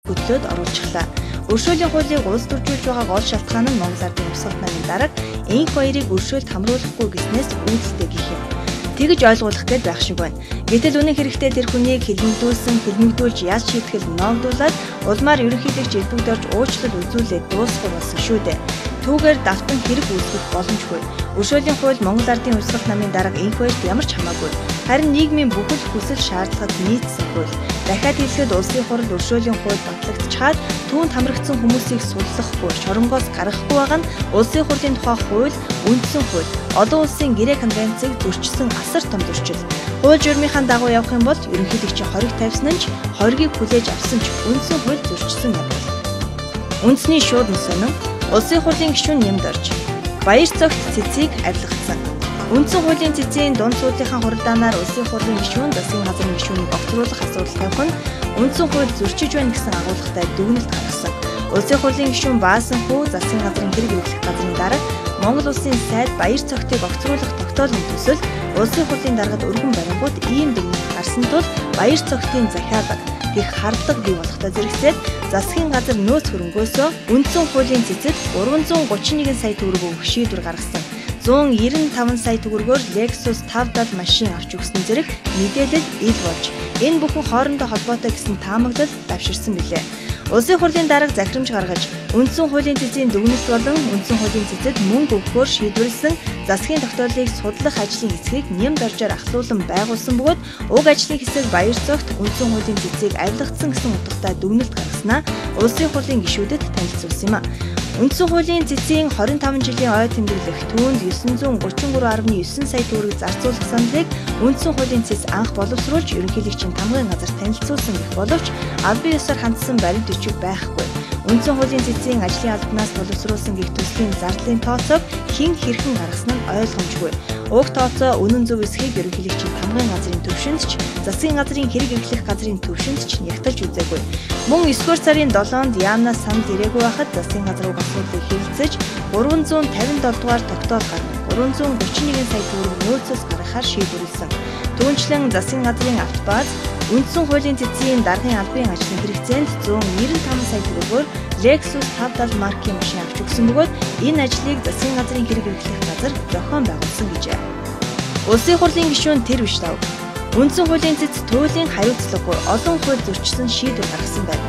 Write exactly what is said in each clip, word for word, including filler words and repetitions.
хөтлөөд оруулчихлаа. Өршөөлийн хуулийг улс төржүүлж байгаа гол шалтгаан нь Монгол Ардын хувьсгал намын дарга энх баярыг өршөөлт хамруулахгүй гэснээс үүдэлтэй гэх юм. Тэгж ойлгуулах гээд байх шиг байна. Гэтэл үнэн хэрэгтээ тэр хүнийг хилмигдүүлсэн, хилмигдүүлж яаж шийтгэл ноогдуулаад улмаар ерөнхийлөгч элбэгдэрж уучлал үзүүлээд дуусгах болсон шүү дээ. Түүгээр давтан хэрэг үүсгэх боломжгүй. Өршөөлийн хууль Монгол Ардын хувьсгал намын дарга энх баярт ямар ч хамаагүй. Харин нийгмийн бүхэл хүсэл шаардлагад нийцсэн хууль. Дахиад хэлэхэд улсын хурал өршөөлийн хууль батлагдчихад түүнд хамрагдсан хүмүүсийг суллахгүй, шоронгоос гаргахгүй байгаа нь улсын хурлын тухай хууль, үндсэн хууль, олон улсын гэрээ конвенцийг зөрчсөн асар том зөрчил. Хууль журмынхаа дагуу явах юм бол ерөнхийлөгчийн хориг тавьсан нь ч, хоригийг хүлээж авсан ч үндсэн хууль зөрчсөн юм бол. Үндэсний шууд нь сонин улсын хурлын гишүүн нэмд орж баяр цогт цэцгийг авилгацсан. Үндсэн хуулийн цэцгийн дунд суудлынхаа хуралдаанаар улсын хурлын гишүүн засгийн газрын гишүүнийг огцруулах асуудал тавих нь үндсэн хууль зөрчиж байна гэсэн агуулгатай дүгнэлт гаргасан. Улсын хурлын гишүүн Баасан хүү засгийн газрын хэрэг эрхлэх газрын дарга Монгол улсын сайд баяр цогтыг огцруулах тогтоолын төсөл улсын хурлын даргад өргөн барингууд ийм дүгнэлт гарсан тул баяр цогтын захиалга гэх хардлага бий болохтой зэрэгцээд засгийн газар нөөц хөрөнгөөсөө үндсэн хуулийн цэцэд гурван зуун гучин нэгэн сая төгрөг өгөх шийдвэр гаргасан. зуун нэмэн таван сая төгрөгөөр Lexus five дад машин авч өгсөн зэрэг мэдээлэл ил болж энэ бүхэн хоорондоо холбоотой гэсэн таамаглал давширсан билээ. Улсын хурлын дарга захирамж гаргаж үндсэн хуулийн цэцгийн дүгнэлт болон үндсэн хуулийн цэцэд мөнгө өгөхөөр шийдвэрлсэн засгийн тогтоолыг судлах ажлын эсхийг нэмд оржоор ахлуулан байгуулсан бөгөөд уг ажлын хэсэг баяр цогт үндсэн хуулийн цэцгийг авилгацсан гэсэн утгатай дүгнэлт гаргаснаа улсын хурлын гишүүдэд танилцуулсан юм а. Үндсэн хуулийн цэцгийн twenty five жилийн ой тэмдэглэх түүнд nine thirty-three point nine сая төгрөг зарцуулах саналыг үндсэн хуулийн цэц анх боловсруулж ерөнхийлөгчийн тамгын газар танилцуулсан гэх боловч албан ёсоор хандсан баримт бичиг байхгүй. Үндсэн хуулийн цэцгийн ажлын албанаас боловсруулсан гэх төслийн зардлын тооцоог хэн хэрхэн гаргасан нь ойлгомжгүй. Уг тооцоо үнэн зөв эсхийг ерөнхийлөгчийн тамгын газрын төвшөнд ч засгийн газрын хэрэг эрхлэх газрын төвшөнд ч нягталж үзээгүй. Мөн ninth сарын seventh-нд Яанаас санал ирээгүй байхад засгийн газар уг асуудлыг хэлэлцэж three fifty-seven дугаар тогтоол гарган three thirty-one сая төгрөг нөөцөөс гаргахаар шийдвэрлсэн. Түүнчлэн засгийн газрын автобаз үндсэн хуулийн цэцгийн даргын албан ажлын хэрэгцээнд one ninety-five сая төгрөгөөр Lexus five дад маркийн машин авч өгсөн бөгөөд энэ ажлыг засгийн газрын хэрэг эрхлэх газар зохион байгуулсан гэжээ. Улсын хурлын гишүүн тэр биш тав. Үндсэн хуулийн цэц туйлын хариуцлагагүй олон хууль зөрчсөн шийдвэр гаргасан байна.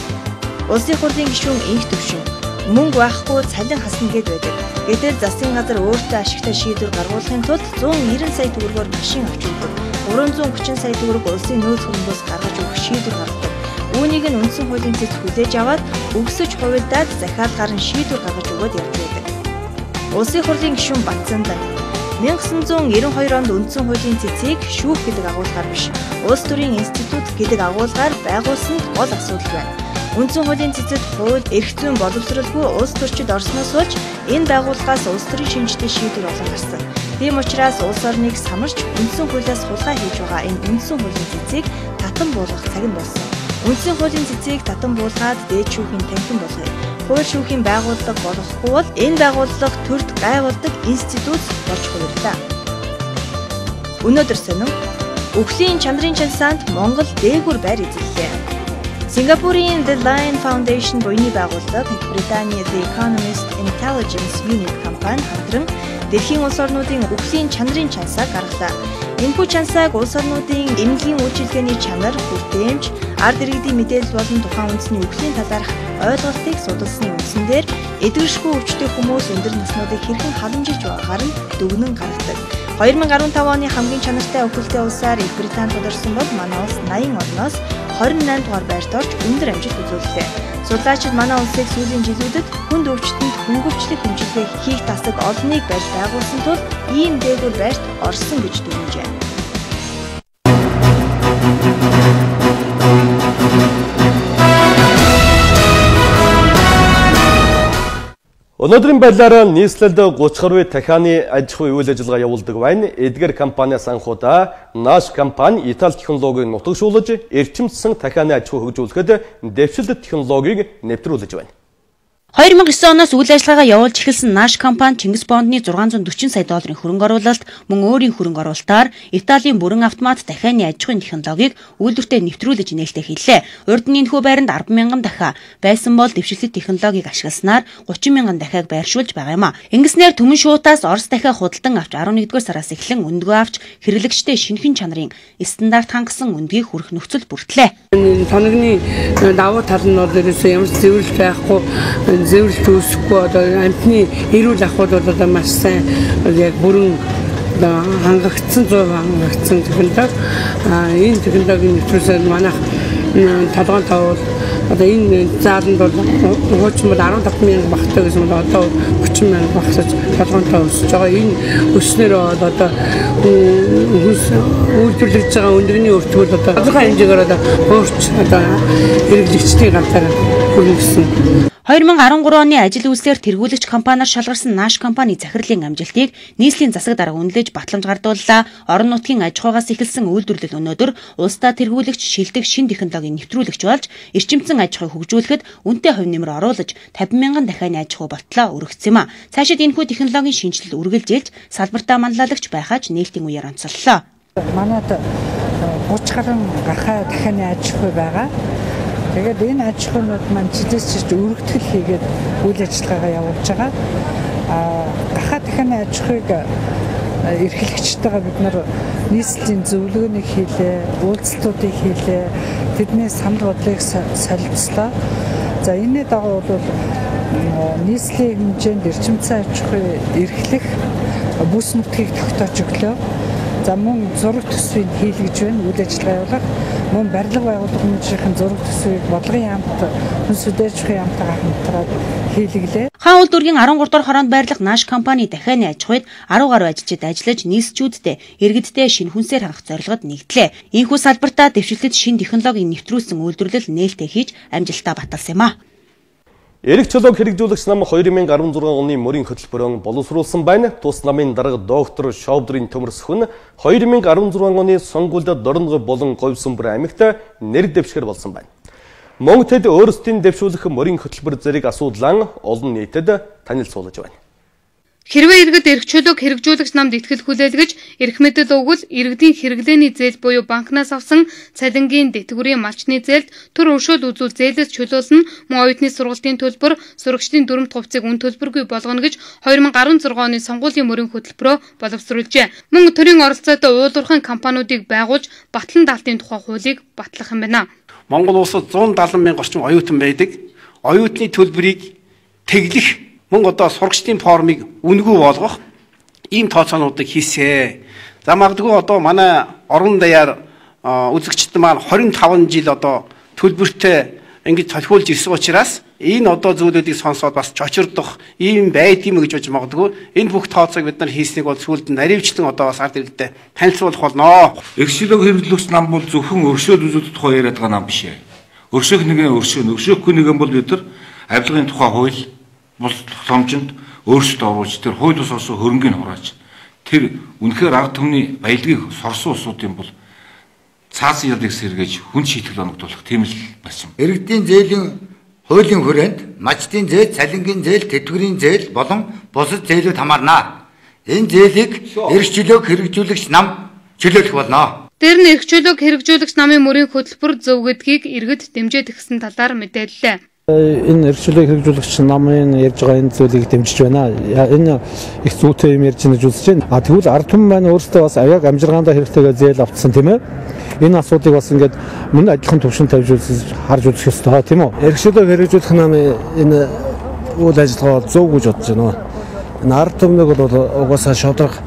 Улсын хурлын гишүүн инх төвшин мөнгө байхгүй цалин хасна гэд байдаг. Гэтэл засгийн газар өөртөө ашигтай шийдвэр гаргуулахын тулд one ninety сая төгрөгөөр машин авч өгдөг. three thirty сая төгрөг улсын нөөц хөрөнгөөс гаргаж өгөх шийдвэр гаргадаг. Үүнийг нь үндсэн хуулийн цэц хүлээж аваад өгсөж хувилдаад захиалгаар гарын шийдвэр гаргаж өгöd явж байдаг. Улсын хурлын гишүүн Батцандан nineteen ninety-two онд үндсэн хуулийн цэцийг шүүх гэдэг агуулгаар биш, улс төрийн институт гэдэг агуулгаар байгуулсан гол асуудал байна. Үндсэн хуулийн цэцэд хууль эрх зүйн боловсролгүй улс төрчид орсноос болж энэ байгууллагаас улс төрийн шинжтэй шийдвэр олон гарсан. Тийм учраас улс орныг самарч үндсэн хуулиас хулгай хийж байгаа энэ үндсэн хуулийн цэцийг татан буулгах цаг нь болсон. Үндсэн хуулийн цэцгийг татан буулгаад дээд шүүхийн танхим болгоё. Хууль шүүхийн байгууллага болохгүй бол энэ байгууллага төрд гайвуулдаг институт болж хувирлаа. Өнөөдөр сонин өвлийн чанарын чансаанд Монгол дээгүр байр эзэллээ. Сингапурын The Lion Foundation буйны байгууллага Британий The Economist Intelligence Unit компани хамтран дэлхийн улс орнуудын өвлийн чанарын чансааг гаргалаа. Энэхүү чансааг улс орнуудын эмнэлгийн үйлчилгээний чанар, хүртээмж, ард иргэдийн мэдээлэл болон тухайн үндэсний өвлийн талаарх ойлголтыг судалсаны үндсэн дээр эдгэршгүй өвчтэй хүмүүс өндөр наснуудыг хэрхэн халамжилж байгаагаар нь дүгнэн гаргадаг. twenty fifteen оны хамгийн чанартай өвөлтэй улсаар Их Британь тодорсон бол манай улс eighty орноос twenty-nine дугаар байрт орж өндөр амжилт үзүүллээ. Судлаачид манай улсыг сүүлийн жилүүдэд хүнд өвчтөнд хөнгөвчлөх хэмжээгээ хийх тасаг олныг барьж байгуулсан тул ийм дээгүүр байрт орсон гэж дүгнэжээ. Өнөөдрийн байдлаараа нийслэлд thirty гаруй дахианы аж ахуйн үйл ажиллагаа явуулдаг байна. Эдгээр компаниас анхудаа Nash компани Итали технологиг нутагшуулж, эрчимсэн дахианы аж ахуй хөгжүүлэхэд дэвшилт технологиг нэвтрүүлж байна. хоёр мянга девeth оноос үйл ажиллагаа явуулж эхэлсэн Nash компани Чингис Бондны зургаан зуун дөрвөн сая долларын хөрөнгө оруулалт, мөн өөрийн хөрөнгө оруулалтаар Италийн бүрэн автомат дахианы аж ахуйн технологиг үйлдвэртээ нэвтрүүлж нээлттэй хийлээ. Урд нь энэхүү байранд арван мянган дахиа байсан бол дэвшилтэт технологиг ашигласнаар гучин мянган дахиаг байршуулж байгаа юм а. Ингэснээр Түмэн шуутаас Орос дахиа худалдан авч арван нэгдүгээр сараас эхлэн өндгөө авч хэрэглэгчтэй шинэхэн чанарын стандарт хангасан өндгийг хүрэх нөхцөл бүртлээ. Тоногны давуу тал нь бол ерөөсөө ямар зэвэрлэл байхгүй, зэвэрлэлт үүсэхгүй, одоо амьтны эрүүл ахуйд бол одоо маш сайн яг бүрэн хангагдсан, зов хангагдсан технологи. А энэ технологийн нэвтрүүлсээр манайх толгойн тавал одоо энэ зааланд бол хуучин бол арван таван мянга багтаа гэсэн бол одоо гучин мянга багсаж толгойн тав өсөж байгаа. Энэ өснөр одоо үйлдвэрлэж байгаа өндөрний өртгөл одоо тодорхой хэмжээгээр одоо хуурч одоо хэрэглэгчдийн ганцаараа хүргэсэн. хоёр мянга арван гурван оны ажил үйлслэр тэргүүлэгч компаниар шалгарсан Nash компани захирлын амжилтыг нийслэлийн засаг дарга үнэлж батламж гардууллаа. Орон нутгийн аж ахуйгаас эхэлсэн үйлдвэрлэл өнөөдөр улсдаа тэргүүлэгч шилдэг шин технологийн нэвтрүүлэгч болж эрчимцэн аж ахуйг хөгжүүлэхэд үнэтэй хувь нэмэр оруулаж тавин мянган дахианы аж ахуй болтлоо өргөцсөн юм а. Цаашид энэхүү технологийн шинжилэл үргэлжилж салбартаа манлайлагч байхаж нээлтийн үеэр онцоллоо. Манайд гуч гаруй гарахаа дахианы аж ахуй байгаа. Тэгээд энэ аж ахуйнууд маань жилээс жилд өргөтгөл хийгээд үйл ажиллагаагаа явуулж байгаа. Аа гахаа дахианы аж ахуйг эрхлэгчтэйгээ бид нар нийслэлийн зөвлөгөөнийг хийлээ, уулзалтуудыг хийлээ. Тэдний санал бодлыг солилцлоо. За энэний дагуу бол нийслэлийн хэмжээнд эрчимцэн аж ахуй эрхлэх бүс нутгийг тогтоож өглөө. За мөн зураг төсвийг хийлгэж байна, үйл ажиллагаа явуулах. Мөн барилга байгууламжийн зураг төсвийг бодлогын яамт, хүнс үдээжхийн яамтайгаар хамтраад хийлгэлээ. Хаан улдүргийн арван гурав дахь хороонд байрлах Nash компани дахианы аж ахуйд арав гаруй ажилчид ажиллаж нийсчүүдтэй иргэдтэй шинэ хүнсээр хангах зорилгод нэгдлээ. Ийхүү салбартаа дэвшилтэд шинэ технологиг нэвтрүүлсэн үйлдвэрлэл нээлттэй хийж амжилтаа баталсан юм а. Эрх чөлөөг хэрэгжүүлэгч нам хоёр мянга арван зургаан оны мөрийн хөтөлбөрөөр боловсруулсан байна. Тус намын дарга доктор Шовдрын төмөрсөх нь хоёр мянга арван зургаан оны сонгуульд Дорногов болон Говьсөнбөр аймагт нэр дэвшгэр болсон байна. Мөн тэд өөрсдийн дэвшүүлэх мөрийн хөтөлбөр зэрэг асуудлаа олон нийтэд танилцуулж байна. Хэрвээ иргэд эрх чөлөөг хэрэгжүүлэгч намд итгэл хүлээлгэж, эрх мэдэл өгвөл иргэдийн хэрэглээний зээл буюу банкнаас авсан цалингийн дэтгэврийн малчны зээлд төр өршөөл үзүүл зээлээс чөлөөлнө, мөн оюутны сургалтын төлбөр, сурагчдын дүрмт хувьцыг үн төлбөргүй болгоно гэж хоёр мянга арван зургаан оны сонгуулийн мөрийн хөтөлбөрөөр боловсруулжээ. Мөн төрийн оролцоотой уулуурхан компаниудыг байгуулж батлан даалтын тухай хуулийг батлах юм байна. Монгол улсад зуун далайн мянга орчим оюутан байдаг. Оюутны төлбөрийг тэглэх мөн одоо сурагчдын формыг үнэгүй болгох ийм тооцоонуудыг хийсэ. За магадгүй одоо манай орон даяар үзэгчд маань хорин таван жил одоо төлбөртэй ингэж толиулж ирсэн учраас энэ одоо зүйлүүдийг сонсоод бас чочирдох ийм байдгийм гэж бодож магадгүй энэ бүх тооцоог бид нар хийснийг бол сүүлд нь наривчлан одоо бас ард иргэдэд танилцуулах болно. Эрх чөлөөг хэрэглүүлэх нам бол зөвхөн өршөөл үзүүлэлт тухай яриад байгаа нам биш ээ. Өршөөх нэгэн өршөөн, өршөөхгүй нэгэн бол бид нар авилгын тухай хууль бус томчонд өөрсдөө оруулж тэр хууль ус орсон хөрөнгийг хурааж тэр үнэхээр арга түмний баялагийг сорсон усуудын бол цаасан ялыг сэргээж хүн шийтгэл оногдуулах тийм л байсан. Иргэдийн зээлийн хуулийн хүрээнд мачтын зээл, цалингийн зээл, тэтгэврийн зээл болон бусад зээлүүд хамаарна. Энэ зээлийг эрх чөлөөг хэрэгжүүлэгч нам чөлөөлөх болно. Тэр нь эрх чөлөөг хэрэгжүүлэгч намын мөрийн хөтөлбөр зөв гэдгийг иргэд дэмжиж өгсөн талаар мэдээллээ. Энэ эрх чөлөөг хэрэгжүүлэгч намын ярьж байгаа энэ зүйлийг дэмжиж байна. Энэ их зүйтэй юм ярьж байна гэж үзэж байна. А тэгвэл ард түмэн маань өөрсдөө бас аяг амжиргаандаа хэрэгтэйгээ зээл авцсан тийм ээ. Энэ асуудыг бас ингээд мөн адилхан төвшин тавьж үзэж харж үзэх ёстой тийм үү. Эрх чөлөөг хэрэгжүүлэх намын энэ үйл ажиллагаа зөв гэж бодож байна. Энэ ард түмнийг бол угаасаа шодрох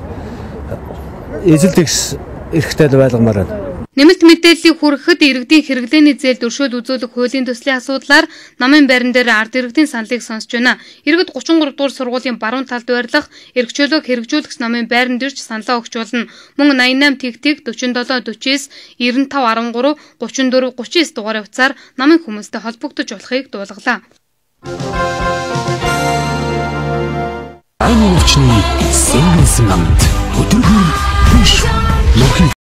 эзэлдэг эрхтэй байлгамаар байна. Нэмэлт мэдээллийг хүргэхэд иргэдийн хэрэглээний зээлд өршөөл үзүүлэх хуулийн төслийн асуудлаар намын байран дээр ард иргэдийн саналыг сонсож байна. Иргэд гучин гурав дугаар сургуулийн баруун талд байрлах эрх чөлөөг хэрэгжүүлэгч намын байран дээрч саналаа өгч болно. Мөн найман найман тэгтэг дөрвөн седем дөрвөн девять тав арван гурав гучин дөрвөн гучин девять дугаар утсаар намын хүмүүстэй холбогдож болохыг дуулгалаа. Аймаг хүчний сэнгэнсэн амт өдрөөр биш нөхөн